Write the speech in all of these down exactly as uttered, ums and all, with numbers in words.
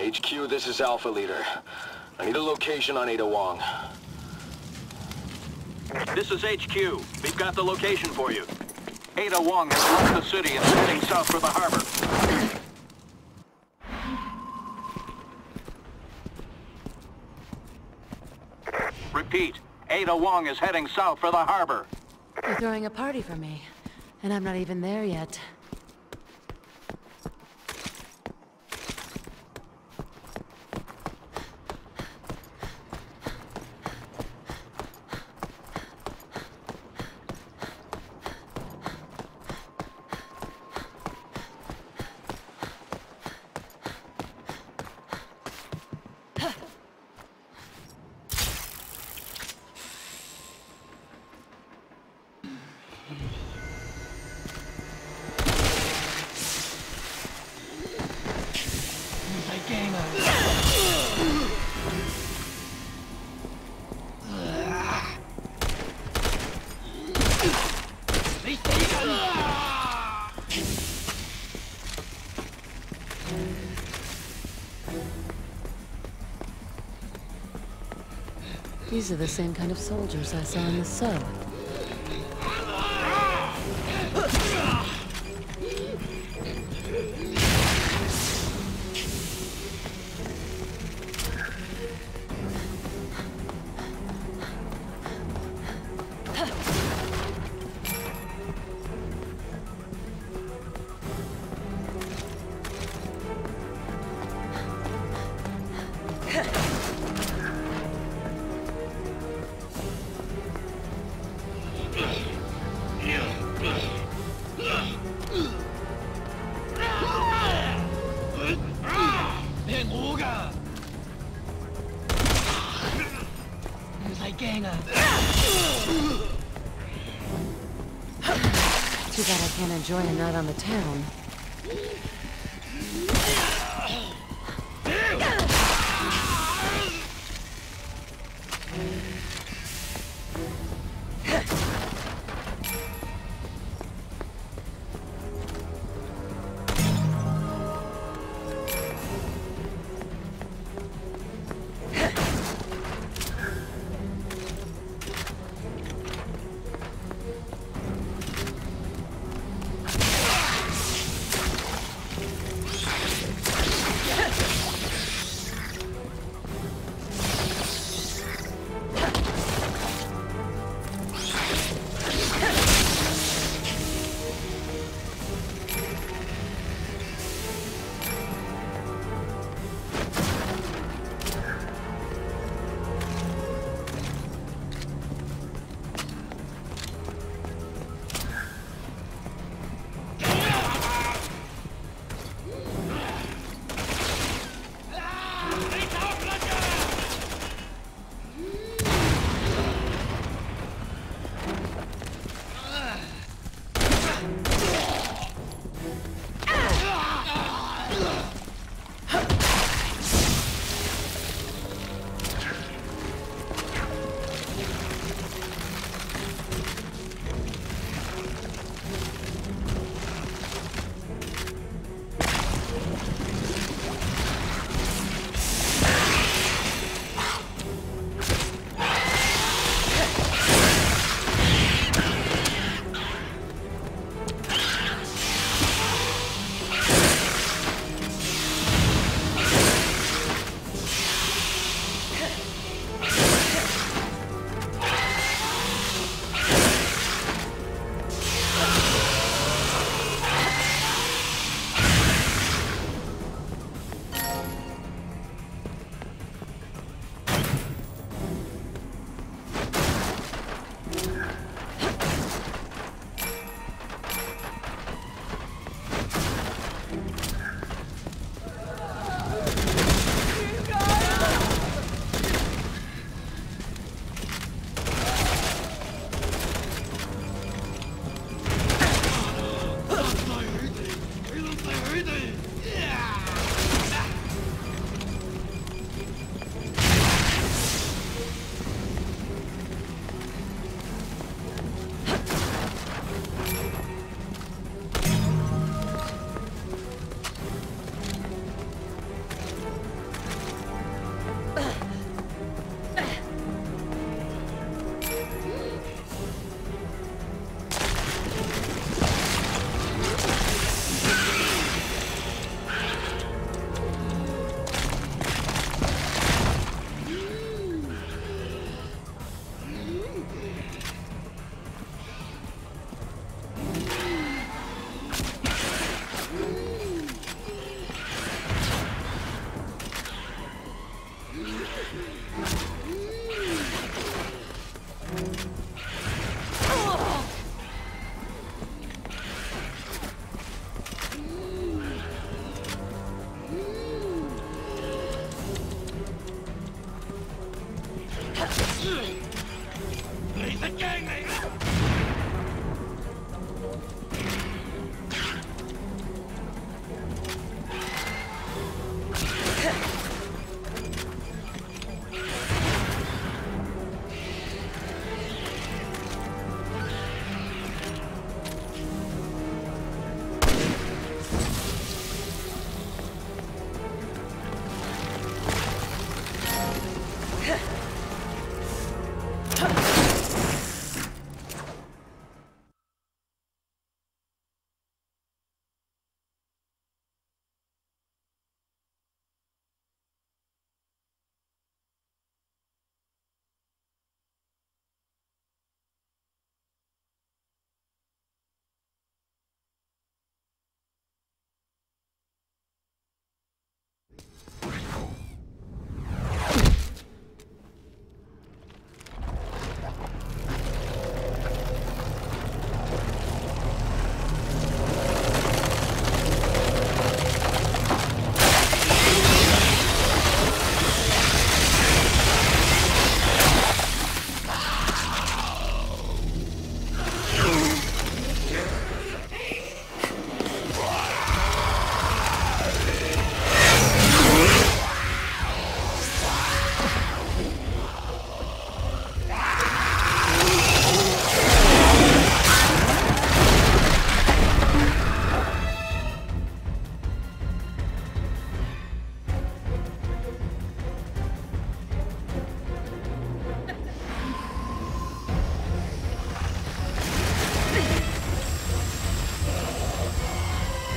H Q, this is Alpha Leader. I need a location on Ada Wong. This is H Q. We've got the location for you. Ada Wong has left the city and is heading south for the harbor. Repeat, Ada Wong is heading south for the harbor. They're throwing a party for me, and I'm not even there yet. These are the same kind of soldiers I saw in the sub. Too bad I can't enjoy a night on the town.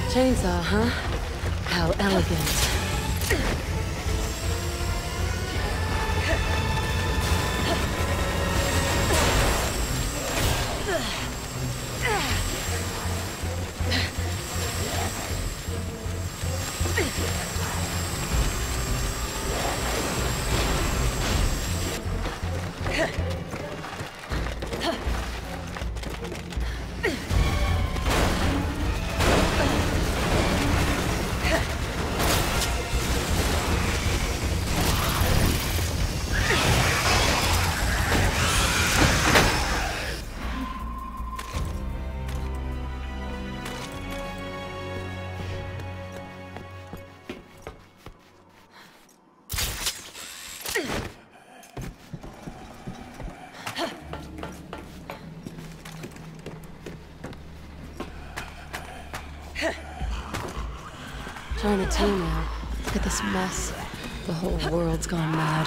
Chainsaw, huh? How elegant. Chinatown now. Look at this mess. The whole world's gone mad.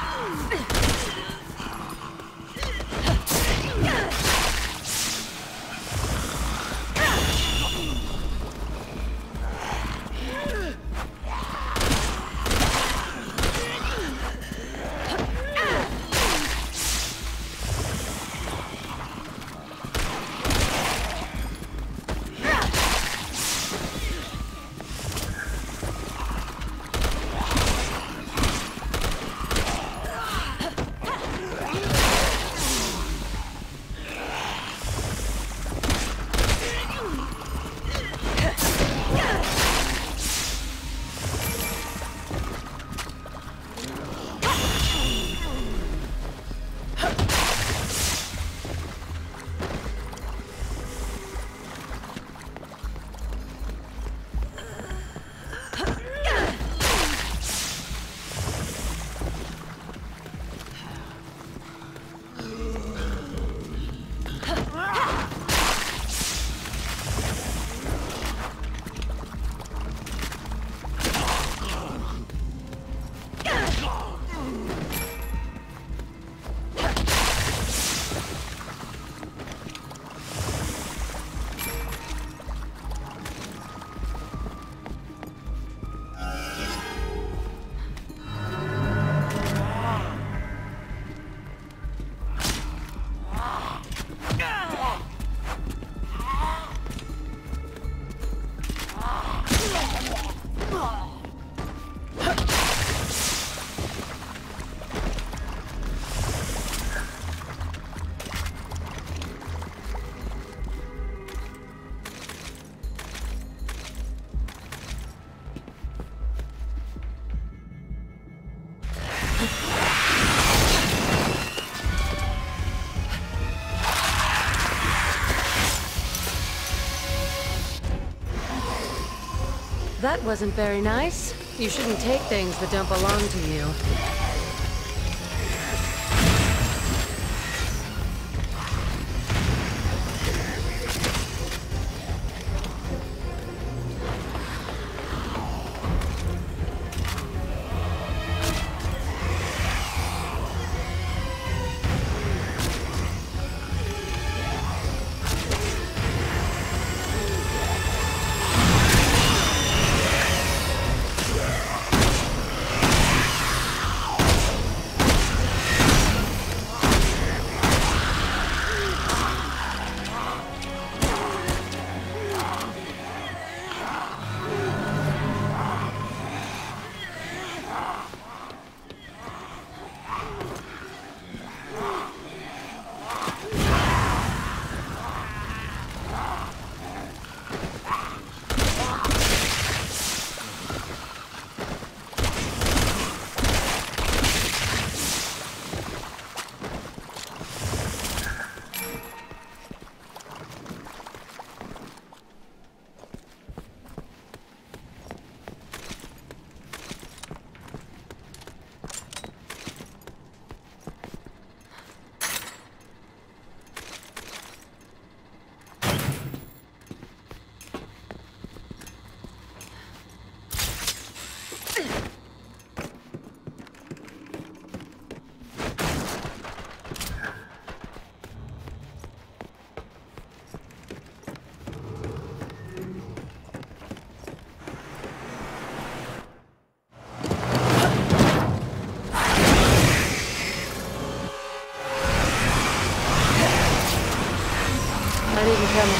That wasn't very nice. You shouldn't take things that don't belong to you.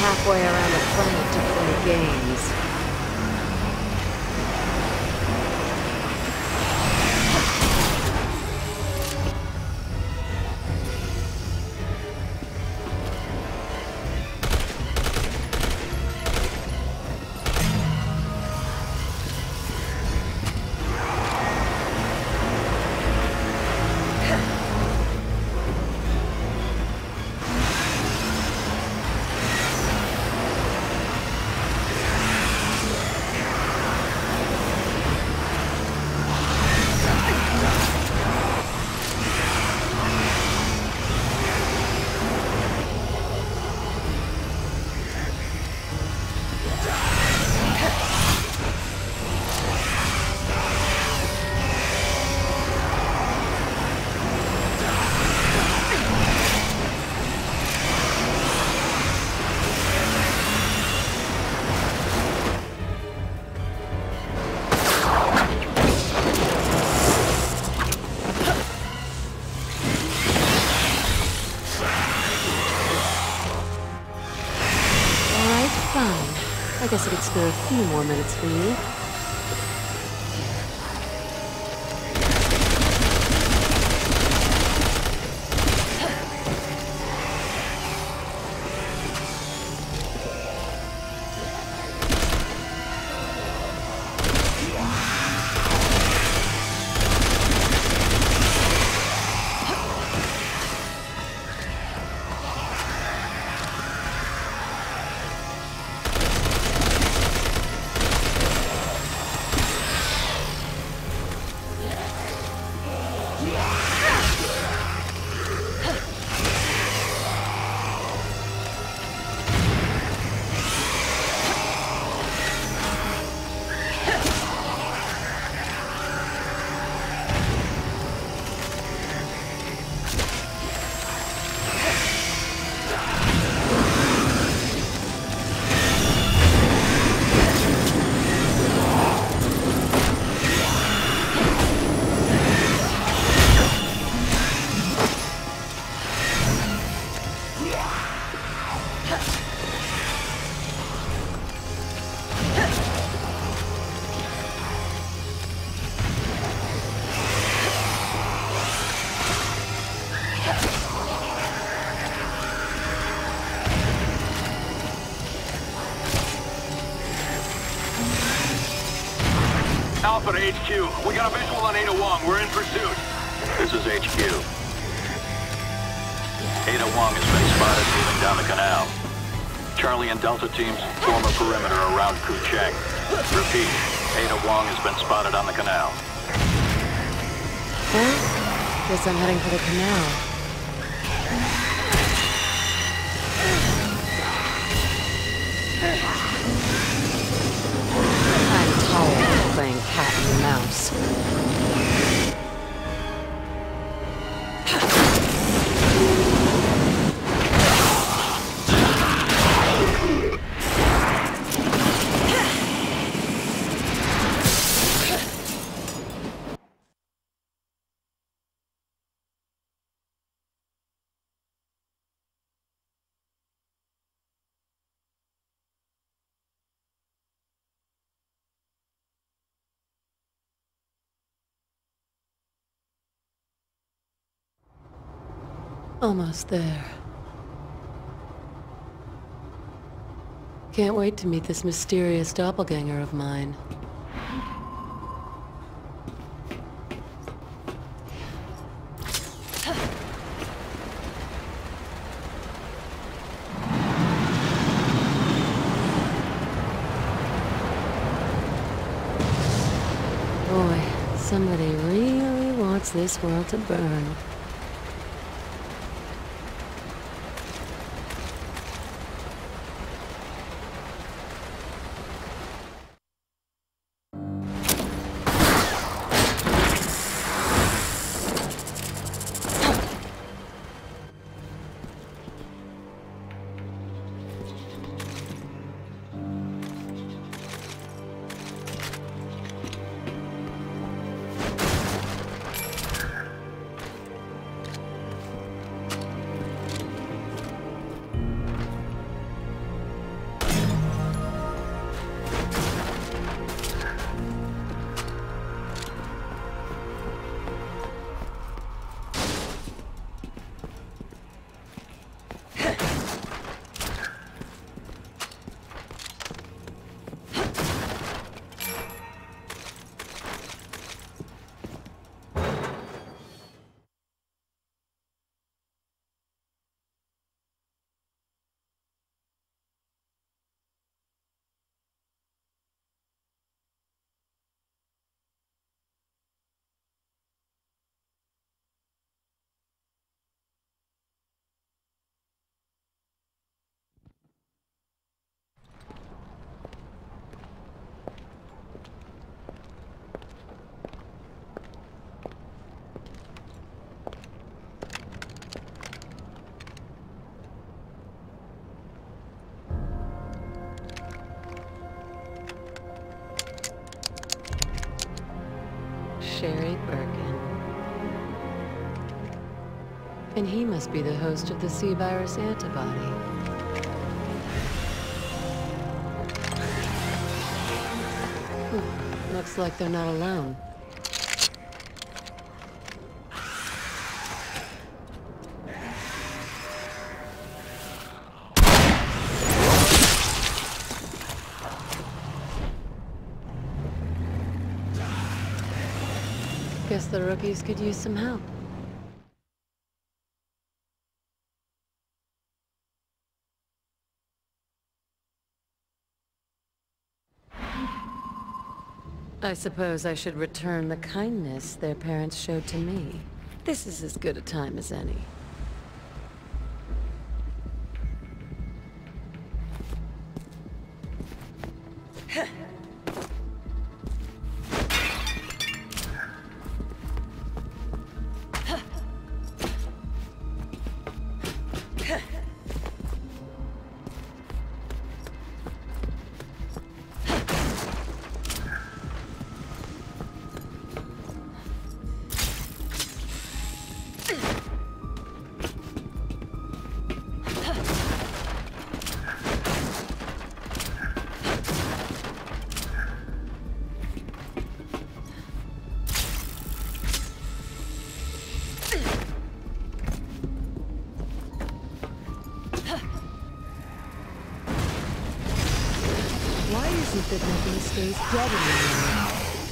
halfway around the planet to play games. I guess I could spare a few more minutes for you. Alpha to H Q. We got a visual on Ada Wong. We're in pursuit. This is H Q. Ada Wong has been spotted moving down the canal. Charlie and Delta teams form a perimeter around Kucheng. Repeat, Ada Wong has been spotted on the canal. Well, guess I'm heading for the canal. I'm tired of playing cat and mouse. Almost there. Can't wait to meet this mysterious doppelganger of mine. Boy, somebody really wants this world to burn. Sherry Birkin. And he must be the host of the C-virus antibody. Hmm. Looks like they're not alone. Guess the rookies could use some help. I suppose I should return the kindness their parents showed to me. This is as good a time as any. Why is it that nothing stays dead anymore?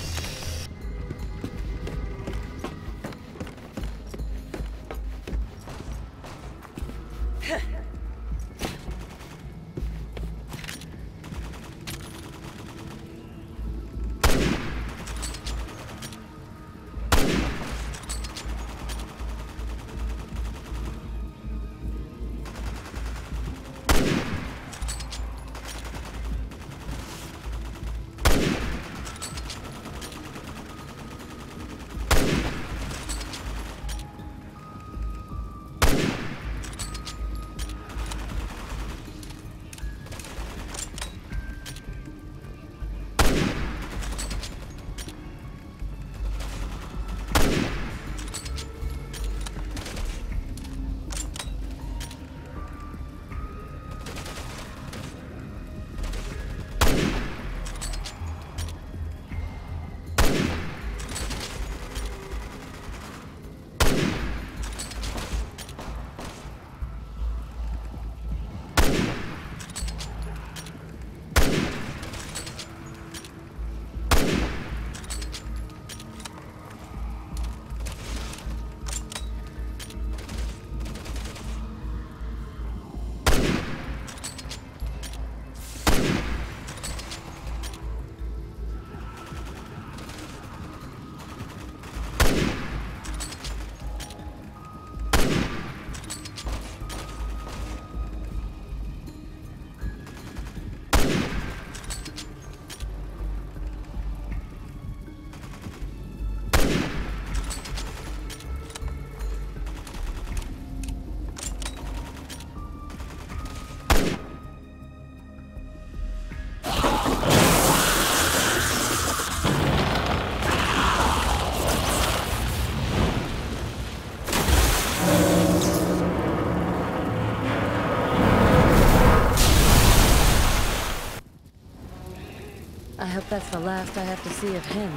I hope that's the last I have to see of him.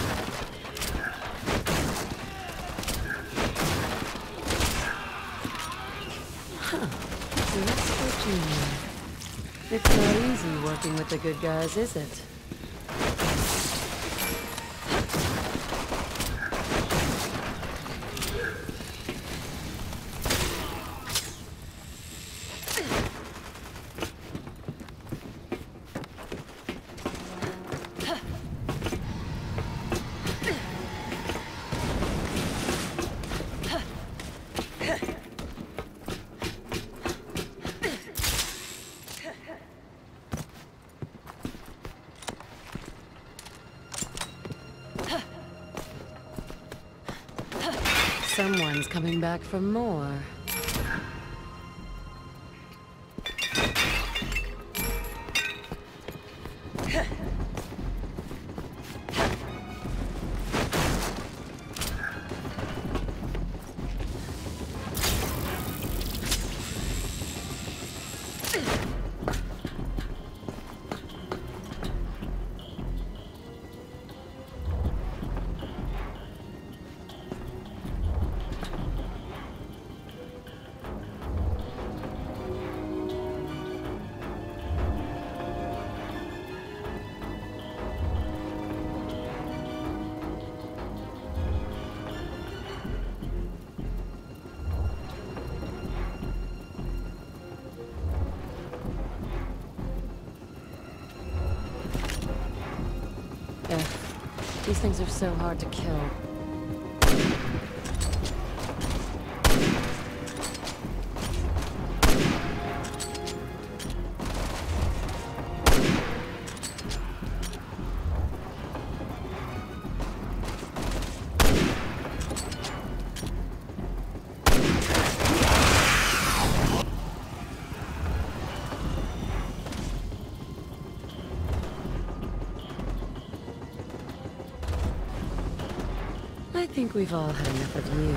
Huh. West Virginia. It's not easy working with the good guys, is it? Someone's coming back for more. These things are so hard to kill. I think we've all had enough of you.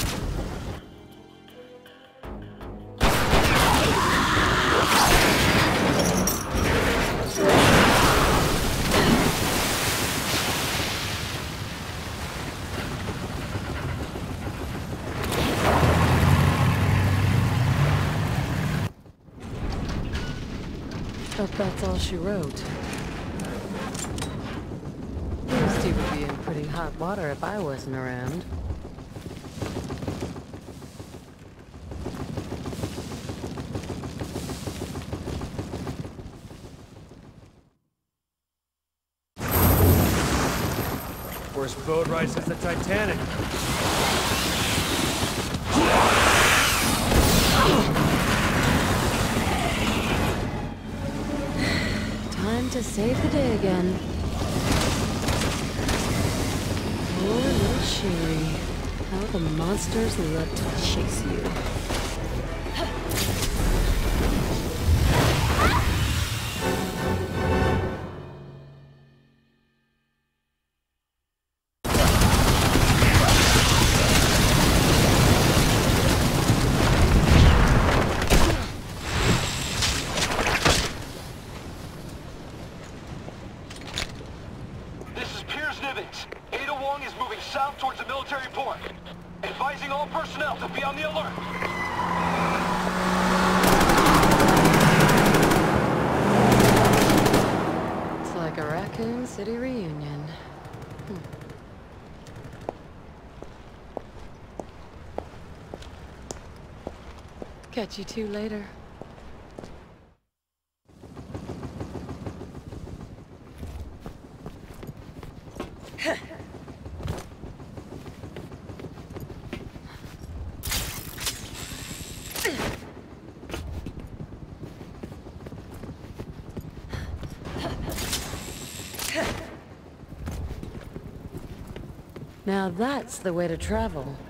Hope that's all she wrote. Misty would be in pretty hot water if I wasn't around. Worst boat ride since the Titanic. Time to save the day again. Poor little Sherry. How the monsters love to chase you. Ada Wong is moving south towards the military port. Advising all personnel to be on the alert. It's like a Raccoon City reunion. Hmm. Catch you two later. Now that's the way to travel.